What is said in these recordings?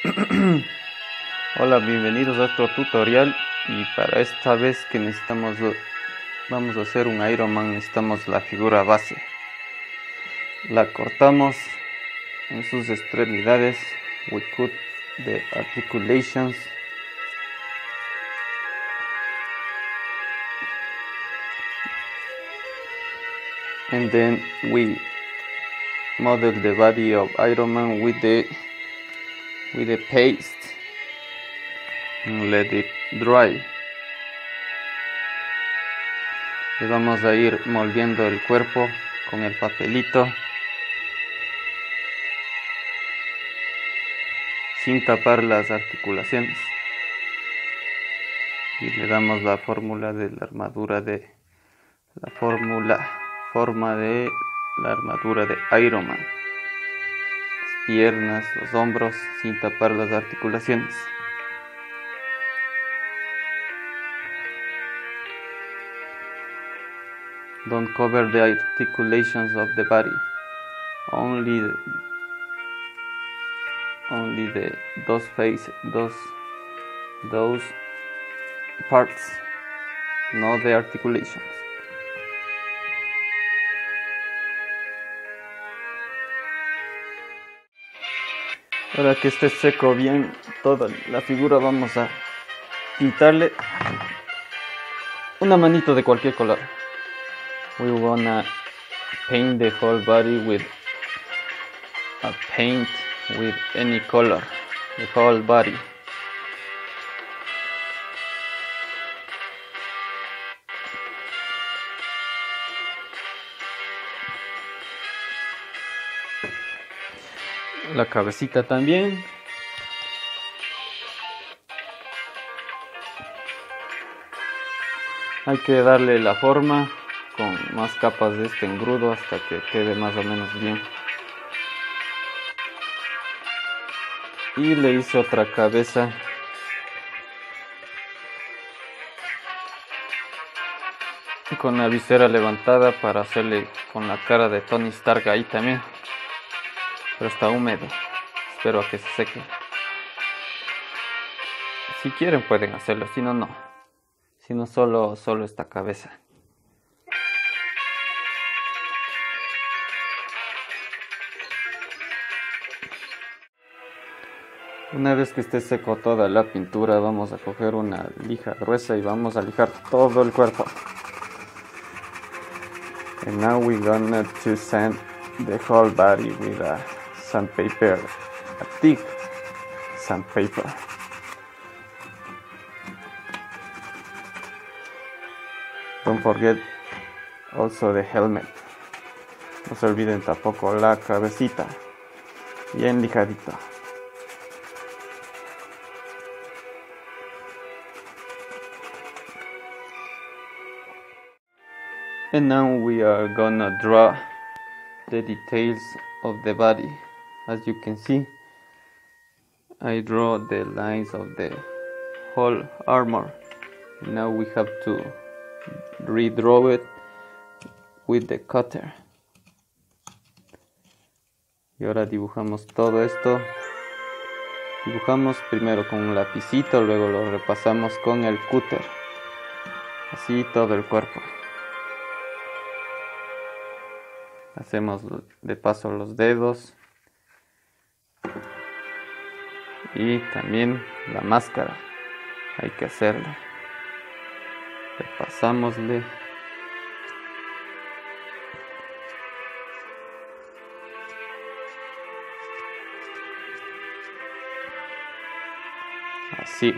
Hola, bienvenidos a otro tutorial y para esta vez que vamos a hacer un Ironman, necesitamos la figura base. La cortamos en sus extremidades. We cut the articulations. And then we model the body of Ironman with the paste and let it dry. Le vamos a ir moldeando el cuerpo con el papelito sin tapar las articulaciones, y le damos la fórmula de la armadura forma de la armadura de Ironman: las piernas, los hombros, sin tapar las articulaciones. Don't cover the articulations of the body. Only those parts, not the articulations. Ahora que esté seco bien toda la figura, vamos a pintarle una manito de cualquier color. We wanna paint the whole body with a paint with any color, the whole body. La cabecita también. Hay que darle la forma con más capas de este engrudo hasta que quede más o menos bien. Y le hice otra cabeza con la visera levantada para hacerle con la cara de Tony Stark ahí también. Pero está húmedo, espero a que se seque. Si quieren pueden hacerlo, si no, no. Si no, solo esta cabeza. Una vez que esté seco toda la pintura, vamos a coger una lija gruesa y vamos a lijar todo el cuerpo. And now we're gonna to sand the whole body with a sandpaper, a thick sandpaper. Don't forget also the helmet. No se olviden tampoco la cabecita, bien lijadito. And now we are gonna draw the details of the body. As you can see, I draw the lines of the whole armor. And now we have to redraw it with the cutter. Y ahora dibujamos todo esto. Dibujamos primero con un lapicito, luego lo repasamos con el cúter. Así todo el cuerpo. Hacemos de paso los dedos. Y también la máscara. Hay que hacerla. Repasámosle. Así.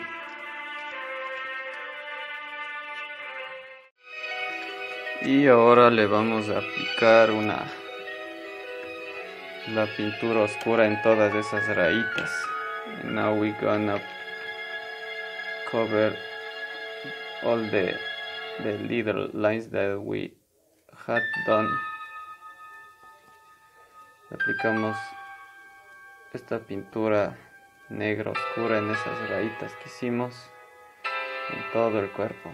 Y ahora le vamos a aplicar la pintura oscura en todas esas rayitas. And now we're gonna cover all the little lines that we had done. Aplicamos esta pintura negra oscura en esas rayitas que hicimos en todo el cuerpo.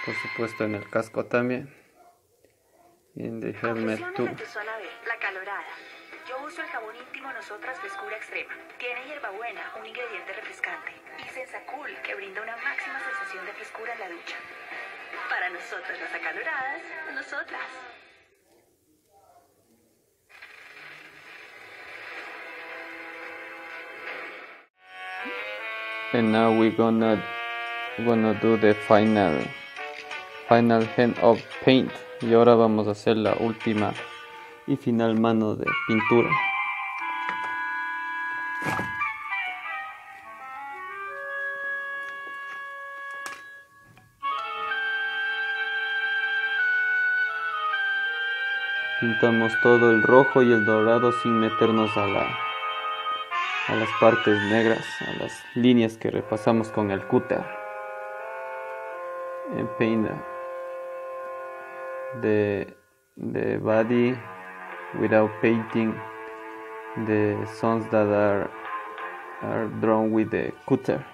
Por supuesto en el casco también. Y en the helmet too. De tu zona B, la calorada. Yo uso el jabón íntimo Nosotras Frescura Extrema. Tiene hierbabuena, un ingrediente refrescante. Y Sensacool, que brinda una máxima sensación de frescura en la ducha. Para nosotras las acaloradas, nosotras. And now we're gonna do the final hand of paint. Y ahora vamos a hacer la última y final mano de pintura. Pintamos todo el rojo y el dorado sin meternos a las partes negras, a las líneas que repasamos con el cúter. And paint the body without painting the sons that are drawn with the cutter.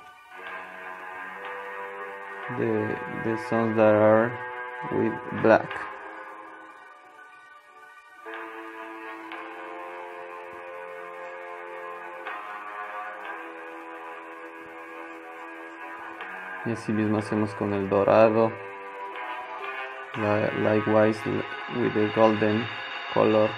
The sons that are with black. Y así mismo hacemos con el dorado. Likewise with the golden color.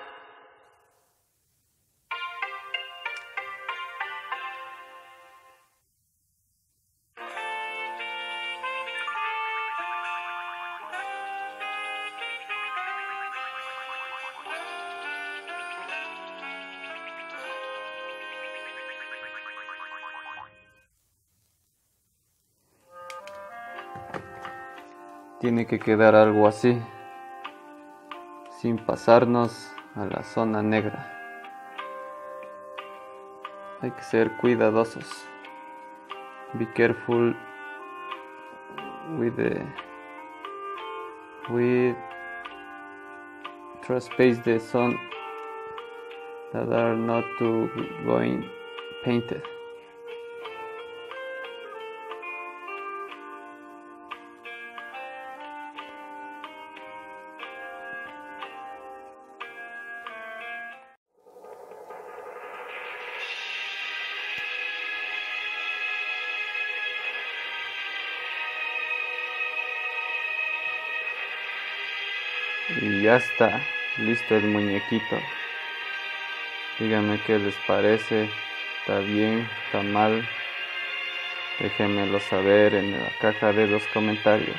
Tiene que quedar algo así, sin pasarnos a la zona negra. Hay que ser cuidadosos. Be careful with trespass the zone that are not to going painted. Y ya está, listo el muñequito. Díganme qué les parece, está bien, está mal. Déjenmelo saber en la caja de los comentarios.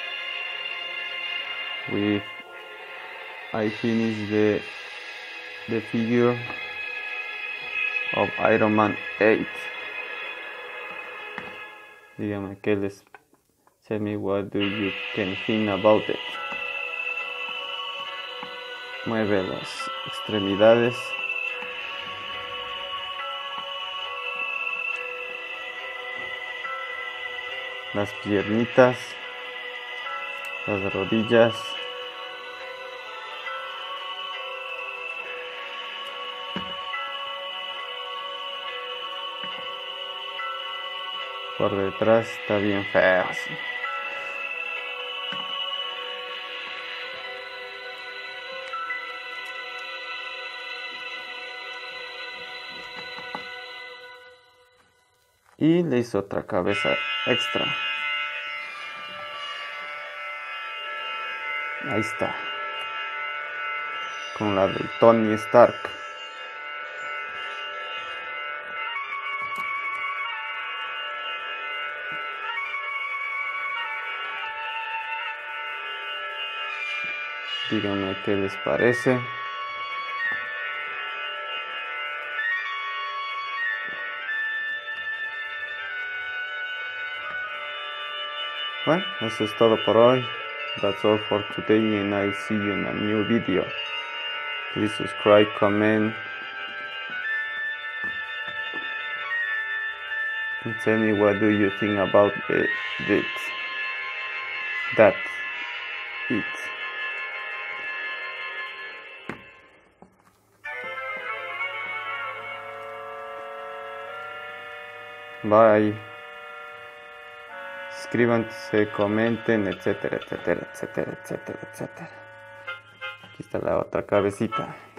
I finished the figure of Iron Man 8. Díganme qué les. Tell me what do you can think about it. Mueve las extremidades. Las piernitas. Las rodillas. Por detrás está bien feo así. Y le hizo otra cabeza extra. Ahí está. Con la del Tony Stark. Díganme qué les parece. Bueno, eso es todo por hoy. That's all for today and I see you in a new video. Please subscribe, comment, and tell me what do you think about that. Bye. suscríbanse, comenten, etcétera, etcétera, etcétera, etcétera, etcétera. Aquí está la otra cabecita.